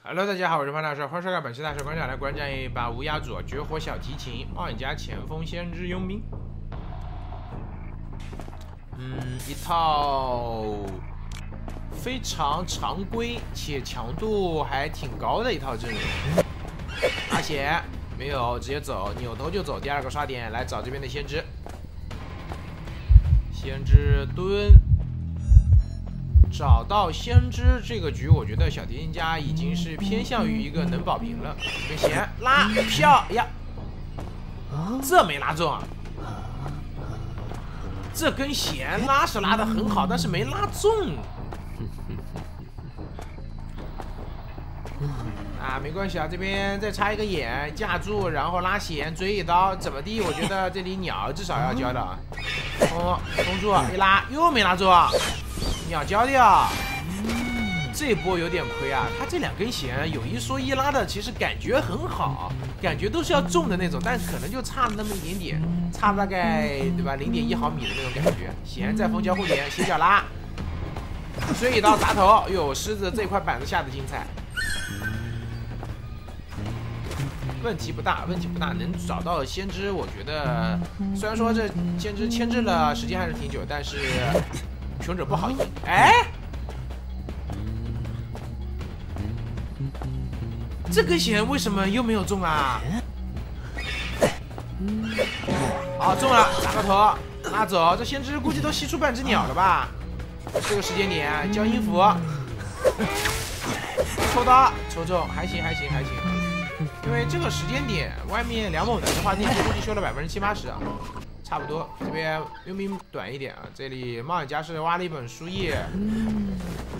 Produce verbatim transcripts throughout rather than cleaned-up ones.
Hello， 大家好，我是潘大帅，欢迎收看本期大帅观察，来观战一把无压左绝活小提琴，冒险家前锋先知佣兵。嗯，一套非常常规且强度还挺高的一套阵容。阿显没有，直接走，扭头就走。第二个刷点来找这边的先知，先知蹲。 找到先知这个局，我觉得小提琴家已经是偏向于一个能保平了。跟弦拉飘呀，这没拉中啊！这根弦拉是拉得很好，但是没拉中。啊，没关系啊，这边再插一个眼架住，然后拉弦追一刀，怎么地？我觉得这里鸟至少要交的啊。哦，封住一拉又没拉中。 鸟交掉，这波有点亏啊！他这两根弦有一说一拉的，其实感觉很好，感觉都是要中的那种，但可能就差了那么一点点，差大概对吧零点一毫米的那种感觉。弦再封交互点，斜角拉，追一刀砸头。哟，狮子这块板子下的精彩。问题不大，问题不大，能找到先知，我觉得虽然说这先知牵制了时间还是挺久，但是。 穷者不好赢，哎，这根弦为什么又没有中啊？好，中了，打个头，拉走。这先知估计都吸出半只鸟了吧？这个时间点交音符，抽刀抽中，还行还行还行。因为这个时间点，外面两猛男的话，电机估计修了百分之七八十啊。 差不多，这边佣兵短一点啊。这里冒险家是挖了一本书页，嗯，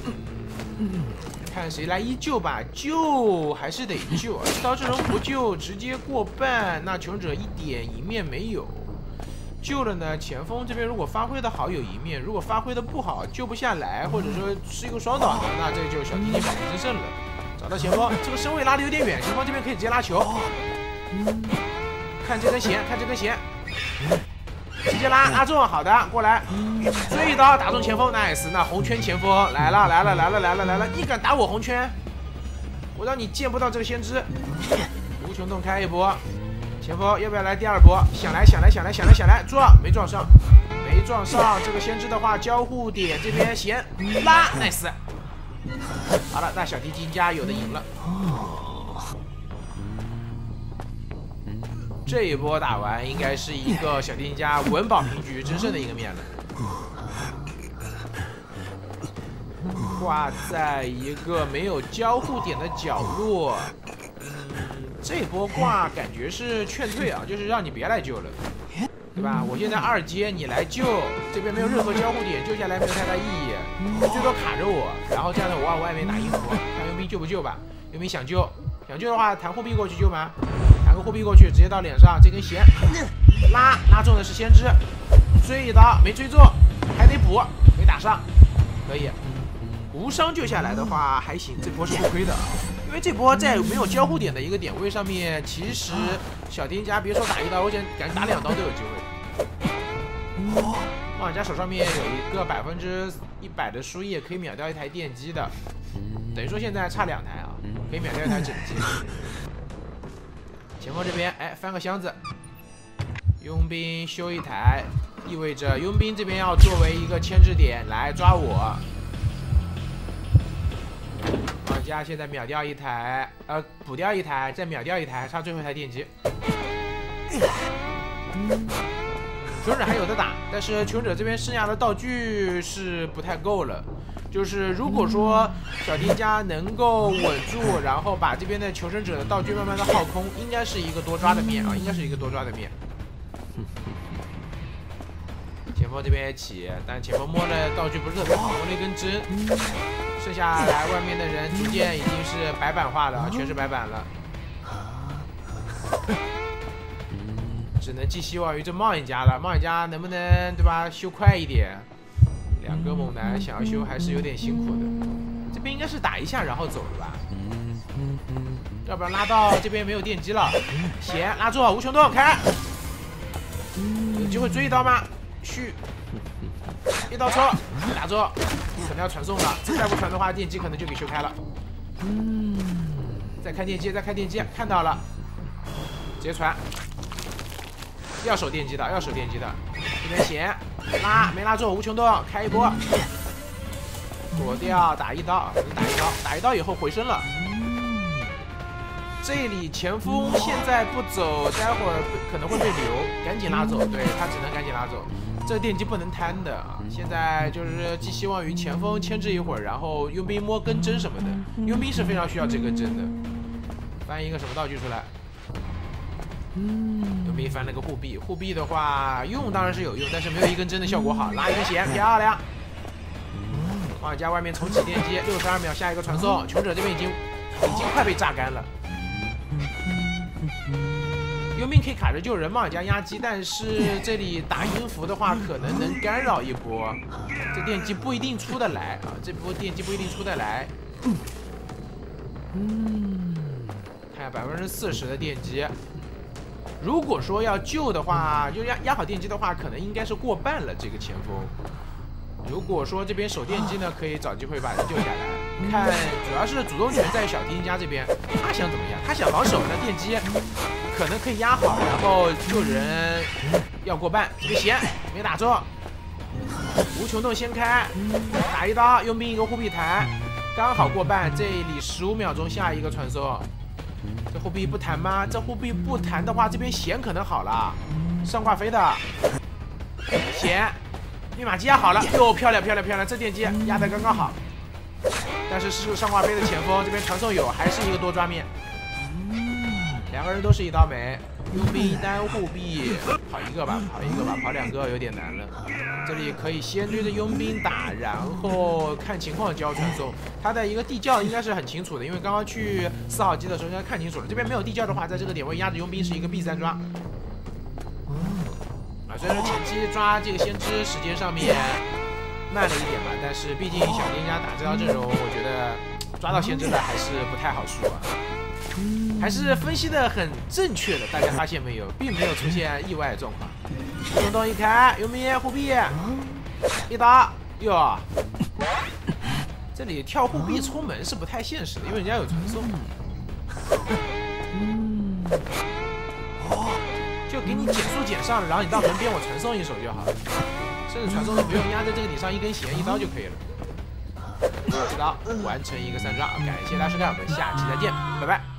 看谁来依旧吧。救还是得救，一刀这人不救，直接过半。那穷者一点一面没有，救了呢。前锋这边如果发挥的好有一面，如果发挥的不好救不下来，或者说是一个双倒的，那这就小提琴保平争胜了。找到前锋，这个身位拉的有点远，前锋这边可以直接拉球。看这根弦，看这根弦。 直接拉拉中，好的，过来追一刀打中前锋 ，nice。那红圈前锋来了来了来了来了来了，你敢打我红圈，我让你见不到这个先知。无穷洞开一波，前锋要不要来第二波？想来想来想来想来想来，撞没撞上，没撞上。这个先知的话，交互点这边弦拉 ，nice。好了，那小提琴家有的赢了。 这一波打完，应该是一个小提琴家稳保平局争胜的一个面了。挂在一个没有交互点的角落，嗯，这波挂感觉是劝退啊，就是让你别来救了，对吧？我现在二阶你来救，这边没有任何交互点，救下来没有太大意义，最多卡着我，然后这样的我往外面打音符，看佣兵救不救吧？佣兵想救，想救的话弹护臂过去救吗？ 个护臂过去，直接到脸上，这根弦拉拉中的是先知，追一刀没追中，还得补，没打上，可以无伤救下来的话还行，这波是不亏的，因为这波在没有交互点的一个点位上面，其实小提琴家别说打一刀，我想感觉打两刀都有机会。冒险家手上面有一个百分之一百的输液，可以秒掉一台电机的，等于说现在差两台啊，可以秒掉一台整机。 前锋这边，哎，翻个箱子，佣兵修一台，意味着佣兵这边要作为一个牵制点来抓我。玩家现在秒掉一台，呃，补掉一台，再秒掉一台，还差最后一台电机。穷者还有的打，但是穷者这边剩下的道具是不太够了。 就是如果说小提琴家能够稳住，然后把这边的求生者的道具慢慢的耗空，应该是一个多抓的面啊，应该是一个多抓的面。前锋这边也起，但前锋摸的道具不是特别好，摸了一根针。剩下来外面的人逐渐已经是白板化了，全是白板了。只能寄希望于这冒险家了，冒险家能不能对吧修快一点？ 两个猛男想要修还是有点辛苦的，这边应该是打一下然后走的吧，要不然拉到这边没有电机了。弦拉住，无穷洞开，有机会追一刀吗？去，一刀抽，打住，可能要传送了，再不传的话电机可能就给修开了。 再看电机，再看电机，看到了，直接传。要守电机的，要守电机的。这边险拉没拉住，无穷洞开一波，躲掉，打一刀，打一刀，打一刀以后回身了。这里前锋现在不走，待会儿可能会被留，赶紧拉走。对他只能赶紧拉走。这个电机不能摊的啊！现在就是寄希望于前锋牵制一会儿，然后佣兵摸根针什么的。佣兵是非常需要这根针的。翻一个什么道具出来？佣兵翻了个护臂，护臂的话用当然是有用，但是没有一根针的效果好。拉一根弦，漂亮！黄海家外面重启电机，六十二秒，下一个传送。穷者这边已经已经快被榨干了。佣兵可以卡着救人，冒险家压机，但是这里打音符的话，可能能干扰一波。这电机不一定出得来啊，这波电机不一定出得来。嗯，看百分之四十的电机。如果说要救的话，就压压好电机的话，可能应该是过半了。这个前锋，如果说这边守电机呢，可以找机会把人救下来。看，主要是主动权在小提琴家这边，他想怎么样？他想防守，那电机可能可以压好，然后救人要过半。这个弦没打中，无穷洞先开，打一刀，佣兵一个护臂弹，刚好过半。这里十五秒钟，下一个传送。这护臂不弹吗？这护臂不弹的话，这边弦可能好了。上挂飞的弦，密码机压好了，哟，漂亮漂亮漂亮！这电机压得刚刚好。但是是上挂飞的前锋，这边传送有，还是一个多抓面。两个人都是一刀没，佣兵单护臂，跑一个吧，跑一个吧，跑两个有点难了。这里可以先对着佣兵打，然后看情况交传送。他的一个地窖应该是很清楚的，因为刚刚去四号机的时候应该看清楚了。这边没有地窖的话，在这个点位压着佣兵是一个 B 三抓。啊，虽然说前期抓这个先知时间上面慢了一点吧，但是毕竟小店家打这套阵容，我觉得抓到先知的还是不太好说啊。还是分析的很正确的，大家发现没有，并没有出现意外状况。动动一开，佣兵护臂，一刀，哟，这里跳护臂冲门是不太现实的，因为人家有传送。就给你减速减上了，然后你到门边我传送一手就好了，甚至传送都不用压在这个顶上一根弦，一刀就可以了。一刀完成一个三抓，感谢大家收看，我们下期再见，拜拜。